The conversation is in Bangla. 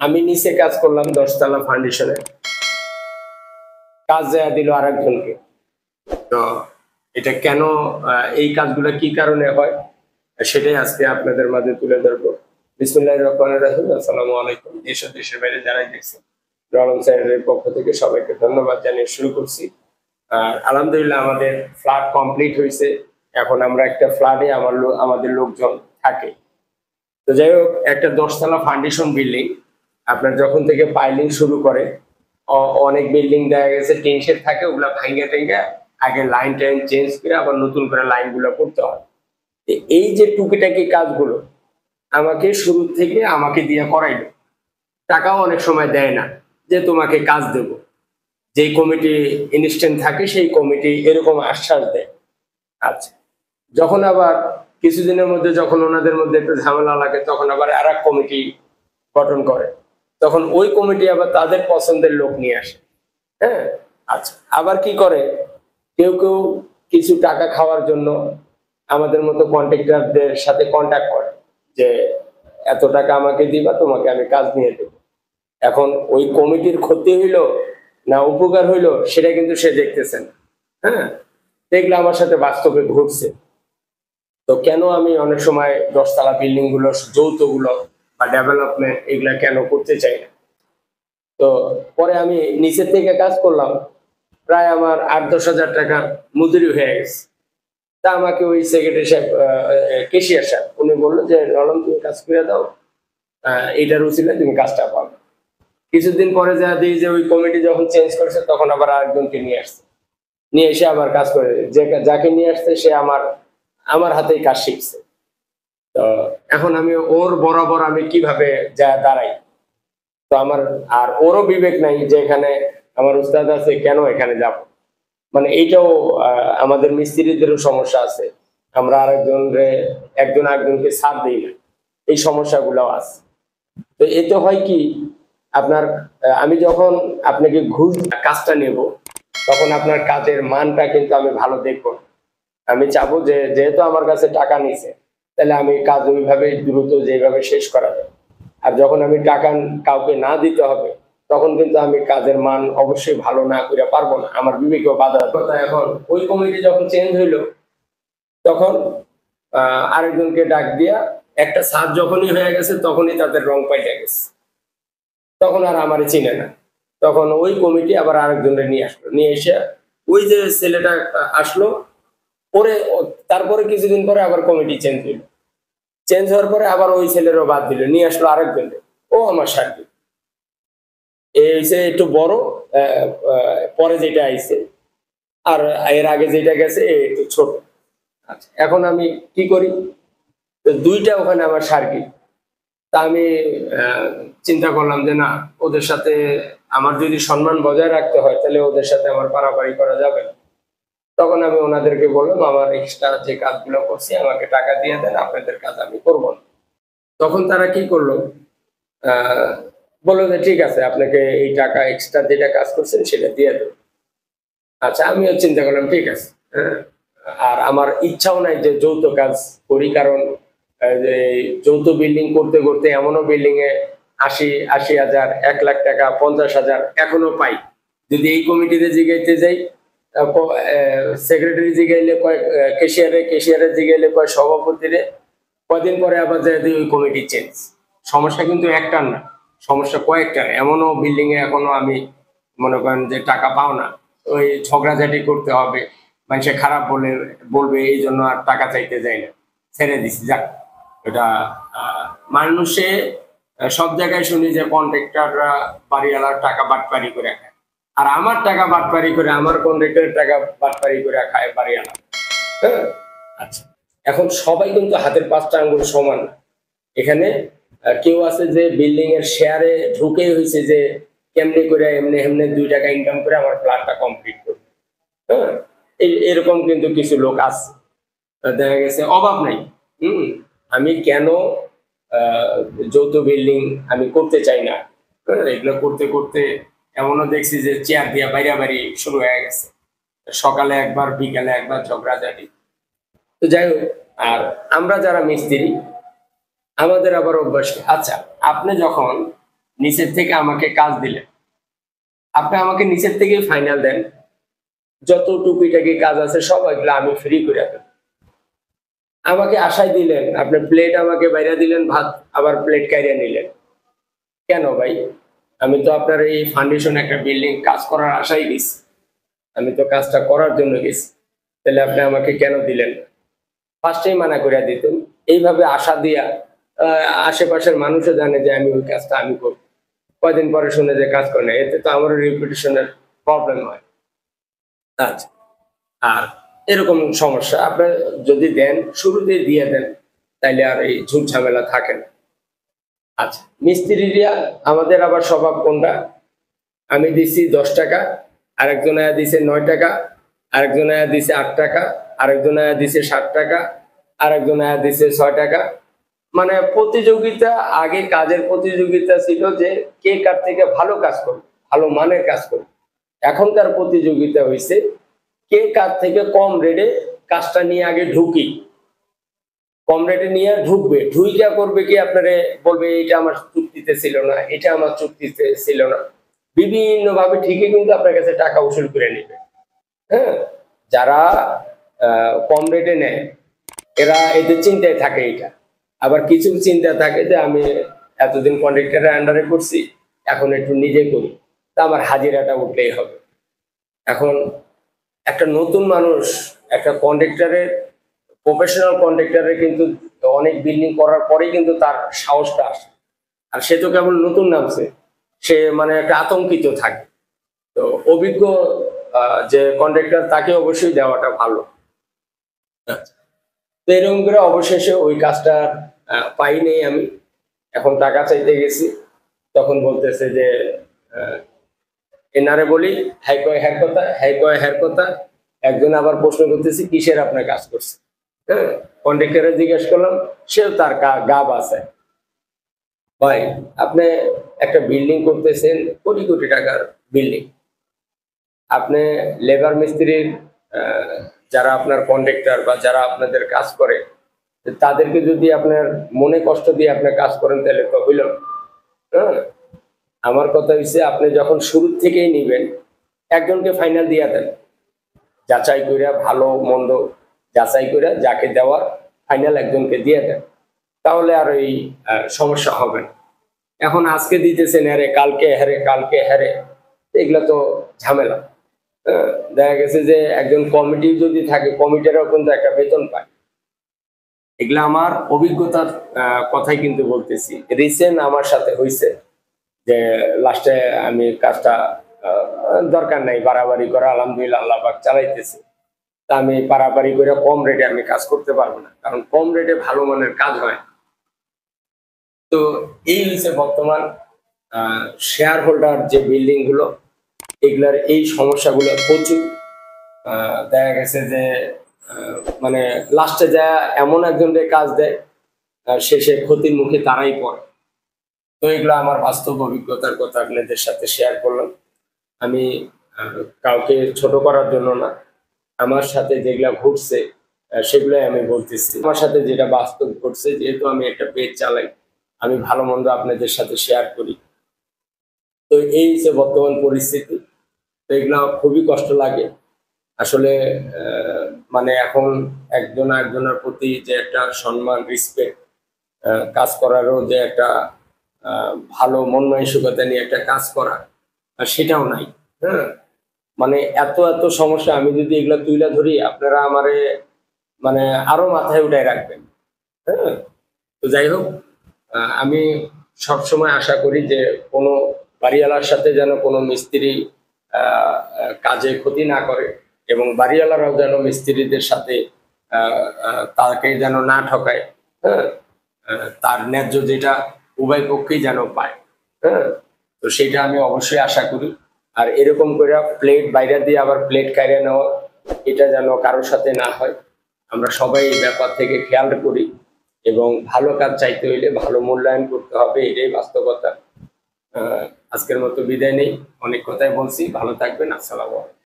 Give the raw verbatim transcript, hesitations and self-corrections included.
আমি নিচে কাজ করলাম দশতলা ফাউন্ডেশনে, কাজ দেয়া দিল আরেকজনকে। তো এটা কেন, এই কাজগুলো কি কারণে হয় সেটাই আজকে আপনাদের মাঝে তুলে ধরবো। বিসমিল্লাহির রহমানির রহিম। আসসালামু আলাইকুম। দেশ ও দেশের বাইরে যারাই দেখছেন, রলম চ্যানেলের পক্ষ থেকে সবাইকে ধন্যবাদ জানিয়ে শুরু করছি। আর আলহামদুলিল্লাহ আমাদের ফ্ল্যাট কমপ্লিট হয়েছে। এখন আমরা একটা ফ্ল্যাটে আমার আমাদের লোকজন থাকে। তো যাই হোক, একটা দশতলা ফাউন্ডেশন বিল্ডিং আপনার যখন থেকে পাইলিং শুরু করে, অনেক বিল্ডিং দেখা গেছে টিন শেড থাকে, ওগুলা ভাঙ্গা টেঙ্গা আগে লাইন টাইন চেঞ্জ করে আবার নতুন করে লাইন গুলো করতে হয়। এই যে টুকিটাকি কাজগুলো আমাকে শুরু থেকে আমাকে দিয়ে করাইলো। টাকাও অনেক সময় দেয় না যে তোমাকে কাজ দেব। যেই কমিটি ইনস্ট্যান্ট থাকে সেই কমিটি এরকম আশ্বাস দেয়। আচ্ছা, যখন আবার কিছুদিনের মধ্যে যখন ওনাদের মধ্যে একটু ঝামেলা লাগে, তখন আবার আর এক কমিটি গঠন করে, তখন ওই কমিটি আবার তাদের পছন্দের লোক নিয়ে আসে। হ্যাঁ, আচ্ছা, আবার কি করে, কেউ কেউ কিছু টাকা খাওয়ার জন্য আমাদের মতো কন্ট্রাক্টরদের সাথে কন্ট্যাক্ট করে যে এত টাকা আমাকে দিবা, তোমাকে আমি কাজ নিয়ে দেব। এখন ওই কমিটির ক্ষতি হইলো না উপকার হইলো সেটা কিন্তু সে দেখতেছেন। হ্যাঁ, দেখলে আমার সাথে বাস্তবে ঘটছে। তো কেন আমি অনেক সময় দশতলা বিল্ডিং গুলো, যৌথ গুলো বা ডেভেলপমেন্ট এগুলা কেন করতে চাই না। তো পরে আমি নিচের থেকে কাজ করলাম, প্রায় আমার আট দশ হাজার টাকার মজুরি হয়ে গেছে। তা আমাকে ওই সেক্রেটারি সাহেব, কেশিয়ার সাহেব, উনি বললো যে রলম তুমি কাজ করে দাও, এইটার উচিলে তুমি কাজটা পাবে। কিছুদিন পরে যা দিই যে ওই কমিটি যখন চেঞ্জ করেছে, তখন আবার আরেকজনকে নিয়ে আসছে, নিয়ে এসে আবার কাজ করে, যে যাকে নিয়ে আসছে সে আমার আমার হাতেই কাজ শিখছে। তো এখন আমি ওর বরাবর আমি কিভাবে যা দাঁড়াই, তো আমার আর ওরও বিবেক নাই যে এখানে আমার উস্তাদ আছে কেন এখানে যাব। মানে এইটাও আমাদের মিস্ত্রিদেরও সমস্যা আছে, আমরা আরেকজন একজন আরেকজনকে ছাড় দিই না, এই সমস্যাগুলো আছে। তো এতে হয় কি, আপনার আমি যখন আপনাকে ঘুষ কাজটা নেব, তখন আপনার কাজের মানটা কিন্তু আমি ভালো দেখবো। আমি চাবো যে যেহেতু আমার কাছে টাকা নিছে, তাহলে আমি কাজ ওইভাবে দ্রুত যেভাবে শেষ করা যায়। আর যখন আমি টাকা কাউকে না দিতে হবে, তখন কিন্তু আমি কাজের মান অবশ্যই ভালো না করে পারবো না, আমার বিবেকেও বাধা। এখন ওই কমিটি যখন চেঞ্জ হইলো, তখন আহ আরেকজনকে ডাক দিয়া একটা সাত যখনই হয়ে গেছে, তখনই তাদের রং পাল্টে গেছে, তখন আর আমারে চিনে না। তখন ওই কমিটি আবার আরেকজনের নিয়ে আসলো, নিয়ে এসে ওই যে ছেলেটা আসলো, পরে তারপরে কিছুদিন পরে আবার কমিটি চেঞ্জ হইল, চেঞ্জ হওয়ার পরে আবার ওই ছেলেরও বাদ দিল, নিয়ে আসলো আরেকজন, ও আমার সাথে এই হচ্ছে একটু বড়, পরে যেটা আইছে, আর এর আগে যেটা গেছে একটু ছোট। আচ্ছা, এখন আমি কি করি, দুইটা ওখানে আমার সার্কি। তা আমি চিন্তা করলাম যে না, ওদের সাথে আমার যদি সম্মান বজায় রাখতে হয়, তাহলে ওদের সাথে আমার পারাপারি করা যাবে না। তখন আমি ওনাদেরকে বললাম, আমার এক্সট্রা যে কাজগুলো করছি আমাকে টাকা দিয়ে দেন, আপনাদের কাজ আমি করবো না। তখন তারা কি করলো, আহ বললো যে ঠিক আছে, আপনাকে এই টাকা এক্সট্রা যেটা কাজ করছেন সেটা দিয়ে দেব। আচ্ছা, আমিও চিন্তা করলাম ঠিক আছে। হ্যাঁ, আর আমার ইচ্ছাও নাই যে যৌথ কাজ করি, কারণ যৌথ বিল্ডিং করতে করতে এমনও বিল্ডিং এ আশি আশি হাজার এক লাখ টাকা পঞ্চাশ হাজার এখনো পাই। যদি এই কমিটিতে জিগাইতে যাই, সেক্রেটারি জিগাইলে কয় কেশিয়ারে, কেশিয়ারে জিগাইলে কয় সভাপতিরে, কদিন পরে আবার যায় ওই কমিটি চেঞ্জ। সমস্যা কিন্তু একটার না, সমস্যা কয়েকটার। এমনও বিল্ডিং এ এখনো আমি মনে করেন যে টাকা পাও না, ওই ঝগড়াঝাটি করতে হবে, মানুষে খারাপ বলে বলবে, এই জন্য আর টাকা চাইতে যাই না, ছেড়ে দিছি। যাক, এটা মানুষে সব জায়গায় শুনি যে কন্ট্রাক্টররা বাড়িওয়ালার টাকা বাটপারি করে খায়, আর আমার টাকা বাটপারি করে, আমার কন্ট্রাক্টরের টাকা বাটপারি করে খায় বাড়িওয়ালা। হ্যাঁ, আচ্ছা, এখন সবাই কিন্তু হাতের পাঁচটা আঙ্গুল সমান না। এখানে কেউ আছে যে বিল্ডিং এর শেয়ারে ঢুকে হয়েছে যে কেমনি করে এমনি এমনি দুই টাকা ইনকাম করে আমার ফ্ল্যাটটা কমপ্লিট করবে। হ্যাঁ, এরকম কিন্তু কিছু লোক আছে, দেখা গেছে অভাব নাই। হম আমি কেন যৌথ বিল্ডিং আমি করতে চাই না, এগুলো করতে করতে এমনও দেখছি যে চেয়ার দিয়া বাইরে বাড়ি শুরু হয়ে গেছে, সকালে একবার বিকালে একবার ঝগড়াঝাটি। তো যাই হোক, আর আমরা যারা মিস্ত্রি আমাদের আবার অভ্যাস। আচ্ছা, আপনি যখন নিচের থেকে আমাকে কাজ দিলেন, আপনি আমাকে নিচের থেকেই ফাইনাল দেন, যত টুকিটাকি কাজ আছে সব এগুলো আমি ফ্রি করে দেব। আমাকে আশায় দিলেন, আপনি প্লেট আমাকে বাইরে দিলেন ভাত, আবার প্লেট কাইরা নিলেন কেন ভাই? আমি তো আপনার এই ফাউন্ডেশন একটা বিল্ডিং কাজ করার আশায় গেছি, আমি তো কাজটা করার জন্য গেছি, তাহলে আপনি আমাকে কেন দিলেন? ফার্স্টেই মানা করে দিতেন। এইভাবে আশা দিয়া আশেপাশের মানুষও জানে যে আমি ওই কাজটা আমি করব, কয়দিন পরে শুনে যে কাজ করে না, এতে তো আমার রিপিটেশনের প্রবলেম হয়। আচ্ছা, আর এরকম সমস্যা আপনি যদি দেন শুরুতে দিয়ে দেন, তাইলে আর এই ঝুট ঝামেলা থাকে না। আচ্ছা, মিস্ত্রিরা আমাদের আবার স্বভাব কোনটা, আমি দিছি দশ টাকা, আরেকজন আয়া দিছে নয় টাকা, আরেকজন আয়া দিছে আট টাকা, আরেকজন আয়া দিছে ষাট টাকা, আরেকজন আয়া দিছে ছয় টাকা। মানে প্রতিযোগিতা, আগে কাজের প্রতিযোগিতা ছিল যে কে কার থেকে ভালো কাজ করবে, ভালো মানের কাজ করবে। এখনকার প্রতিযোগিতা হয়েছে কে কার থেকে কম রেটে কাজটা নিয়ে আগে ঢুকি, কম রেটে নিয়ে ঢুকবে, ঢুইকা করবে কি আপনারে বলবে এটা আমার চুক্তিতে ছিল না, এটা আমার চুক্তিতে ছিল না, বিভিন্ন ভাবে ঠিকই কিন্তু আপনার কাছে টাকা উসুল করে নেবে। হ্যাঁ, যারা কম রেটে নেয় এরা এদের চিন্তায় থাকে এটা, আবার কিছু চিন্তা থাকে যে আমি এতদিন কন্ট্রাক্টরের আন্ডারে করছি, এখন একটু নিজে করি, তা আমার হাজিরাটা উঠলেই হবে। এখন একটা নতুন মানুষ একটা কন্ট্রাক্টরের, প্রফেশনাল কন্ট্রাক্টরের কিন্তু অনেক বিল্ডিং করার পরেই কিন্তু তার সাহসটা আসে, আর সে তো কেবল নতুন নামছে, সে মানে একটা আতঙ্কিত থাকে। তো অভিজ্ঞ যে কন্ট্রাক্টর তাকে অবশ্যই দেওয়াটা ভালো। তো এরকম করে অবশেষে ওই কাজটা পাই নেই আমি, এখন টাকা চাইতে গেছি, তখন বলতেছে যে এনারে বলি হ্যাঁ কয় হ্যার কথা, হ্যাঁ কয় হ্যার কথা। একজন আবার প্রশ্ন করতেছি কিসের আপনার কাজ করছে, হ্যাঁ, কন্ট্রাক্টরে জিজ্ঞেস করলাম, সেও তার গা বাঁচায়। ভাই আপনি একটা বিল্ডিং করতেছেন, কোটি কোটি টাকার বিল্ডিং, আপনি লেবার মিস্ত্রির যারা আপনার কন্ট্রাক্টর বা যারা আপনাদের কাজ করে তাদেরকে যদি আপনার মনে কষ্ট দিয়ে আপনি কাজ করেন তাহলে তো হইল। হ্যাঁ, আমার কথা হচ্ছে আপনি যখন শুরু থেকেই নিবেন একজনকে ফাইনাল দিয়ে দেন, যাচাই করে ভালো মন্দ যাচাই করে যাকে দেওয়ার ফাইনাল একজনকে দিয়ে দেন, তাহলে আর এই সমস্যা হবে না। এখন আজকে দিতেছেন হ্যারে, কালকে হ্যারে, কালকে হ্যারে, এগুলো তো ঝামেলা। হ্যাঁ, দেখা গেছে যে একজন কমিটি যদি থাকে, কমিটিরও কিন্তু একটা বেতন পায়। এগুলা আমার অভিজ্ঞতার কথাই কিন্তু বলতেছি, রিসেন্ট আমার সাথে হয়েছে যে লাস্টে আমি কাজটা দরকার নাই বাড়াবাড়ি করা, আলহামদুলিল্লাহ আল্লাহ পাক চালাইতেছে, তা আমি বাড়াবাড়ি করে কম রেটে আমি কাজ করতে পারবো না, কারণ কম রেটে ভালো মানের কাজ হয়। তো এই হচ্ছে বর্তমান শেয়ার হোল্ডার যে বিল্ডিং গুলো, এগুলার এই সমস্যাগুলো প্রচুর। দেখা গেছে যে মানে লাস্টে যা এমন একজনকে কাজ দেয়, শেষে ক্ষতির মুখে তারাই পড়ে। তো এগুলো আমার বাস্তব অভিজ্ঞতার কথা আপনাদের সাথে শেয়ার করলাম। আমি কাউকে ছোট করার জন্য না, আমার সাথে যেগুলা ঘটছে সেগুলাই আমি বলতেছি, আমার সাথে যেটা বাস্তব ঘটছে, যেহেতু আমি একটা পেজ চালাই, আমি ভালো মন্দ আপনাদের সাথে শেয়ার করি। তো এই যে বর্তমান পরিস্থিতি, তো এগুলো খুবই কষ্ট লাগে আসলে। মানে এখন একজন একজনের প্রতি যে একটা সম্মান, রেসপেক্ট, কাজ করারও যে একটা ভালো মন মানসিকতা নিয়ে একটা কাজ করা, সেটাও নাই। হ্যাঁ, মানে এত এত সমস্যা, আমি যদি এগুলো তুলে ধরি আপনারা আমারে মানে আরো মাথায় উঠায় রাখবেন। হ্যাঁ, তো যাই হোক, আমি সবসময় আশা করি যে কোনো বাড়িওয়ালার সাথে যেন কোনো মিস্ত্রি কাজে ক্ষতি না করে, এবং বাড়িওয়ালারাও যেন মিস্ত্রিদের সাথে তাকে যেন না ঠকায়। হ্যাঁ, তার ন্যায্য যেটা উভয় পক্ষেই যেন পায়। হ্যাঁ, তো সেটা আমি অবশ্যই আশা করি। আর এরকম করে প্লেট বাইরে দিয়ে আবার প্লেট কাইরে নেওয়া, এটা যেন কারোর সাথে না হয়। আমরা সবাই এই ব্যাপার থেকে খেয়াল করি, এবং ভালো কাজ চাইতে হইলে ভালো মূল্যায়ন করতে হবে, এটাই বাস্তবতা। আজকের মতো বিদায় নেই, অনেক কথাই বলছি, ভালো থাকবেন, আসসালামু আলাইকুম।